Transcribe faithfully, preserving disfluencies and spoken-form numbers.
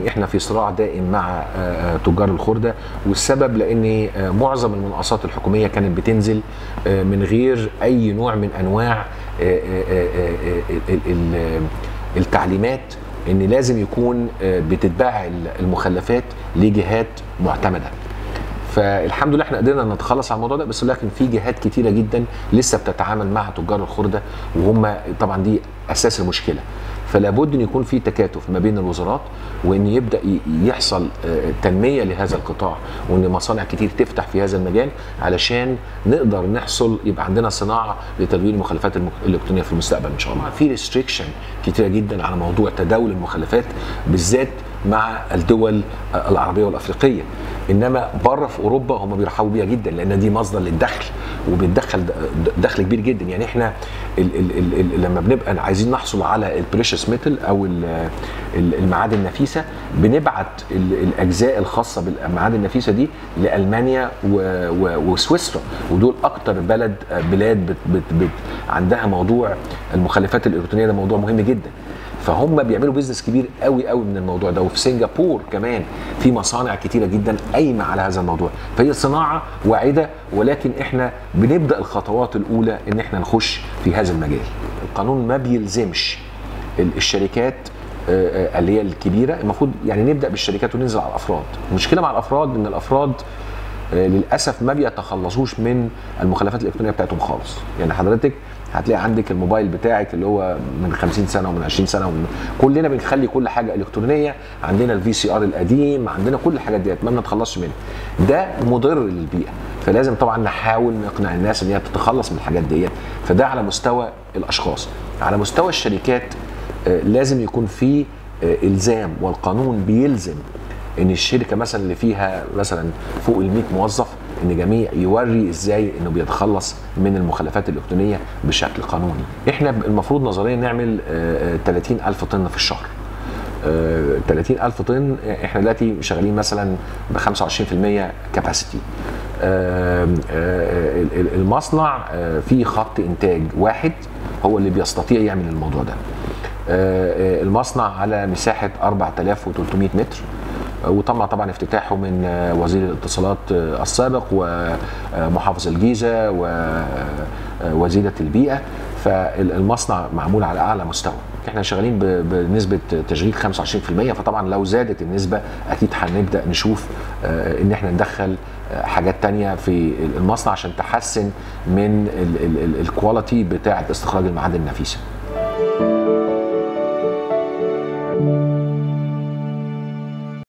يعني احنا في صراع دائم مع تجار الخردة، والسبب لان معظم المناقصات الحكومية كانت بتنزل من غير اي نوع من انواع التعليمات ان لازم يكون بتتباع المخلفات لجهات معتمدة. فالحمد لله احنا قدرنا نتخلص على الموضوع ده، بس لكن في جهات كتيره جدا لسه بتتعامل مع تجار الخردة، وهم طبعا دي اساس المشكله. فلا بد ان يكون في تكاتف ما بين الوزارات، وان يبدا يحصل تنميه لهذا القطاع، وان مصانع كتير تفتح في هذا المجال علشان نقدر نحصل يبقى عندنا صناعه لتدوير المخلفات الالكترونيه في المستقبل ان شاء الله. في ريستريكشن كتيره جدا على موضوع تداول المخلفات بالذات مع الدول العربيه والافريقيه، انما بره في اوروبا هم بيرحبوا بيها جدا لان دي مصدر للدخل وبتدخل دخل كبير جدا. يعني احنا ال ال ال لما بنبقى عايزين نحصل على البريشس ميتال او المعادن النفيسه، بنبعت الاجزاء الخاصه بالمعادن النفيسه دي لالمانيا وسويسرا، ودول اكتر بلد بلاد بت بت بت عندها موضوع المخلفات الالكترونيه، ده موضوع مهم جدا. فهم بيعملوا بيزنس كبير قوي قوي من الموضوع ده. وفي سنغافور كمان في مصانع كتيره جدا قايمه على هذا الموضوع، فهي صناعه واعده، ولكن احنا بنبدا الخطوات الاولى ان احنا نخش في هذا المجال. القانون ما بيلزمش الشركات اللي هي الكبيره، المفروض يعني نبدا بالشركات وننزل على الافراد. المشكله مع الافراد ان الافراد للاسف ما بيتخلصوش من المخلفات الالكترونيه بتاعتهم خالص. يعني حضرتك هتلاقي عندك الموبايل بتاعك اللي هو من خمسين سنه ومن عشرين سنه، ومن كلنا بنخلي كل حاجه الكترونيه، عندنا الفي سي ار القديم، عندنا كل الحاجات ديت ما بنتخلصش منها. ده مضر للبيئه، فلازم طبعا نحاول نقنع الناس ان هي تتخلص من الحاجات ديت. فده على مستوى الاشخاص. على مستوى الشركات لازم يكون في الزام، والقانون بيلزم ان الشركه مثلا اللي فيها مثلا فوق ال مئة موظف ان جميع يوري ازاي انه بيتخلص من المخلفات الالكترونيه بشكل قانوني. احنا المفروض نظريا نعمل ثلاثين ألف طن في الشهر. ثلاثين ألف طن، احنا دلوقتي شغالين مثلا ب خمسة وعشرين بالمئة كاباسيتي. المصنع فيه خط انتاج واحد هو اللي بيستطيع يعمل الموضوع ده. المصنع على مساحه أربعة آلاف وثلاثمئة متر، وطبعا طبعا افتتاحه من وزير الاتصالات السابق ومحافظ الجيزه ووزيره البيئه. فالمصنع معمول على اعلى مستوى. احنا شغالين بنسبه تشغيل خمسة وعشرين بالمئة، فطبعا لو زادت النسبه اكيد هنبدا نشوف ان احنا ندخل حاجات تانية في المصنع عشان تحسن من الكواليتي بتاعه استخراج المعادن النفيسه.